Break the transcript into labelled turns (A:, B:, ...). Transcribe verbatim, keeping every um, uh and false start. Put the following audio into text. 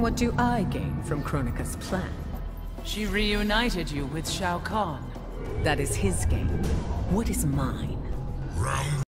A: What do I gain from Kronika's plan?
B: She reunited you with Shao Kahn.
A: That is his game. What is mine?
C: Round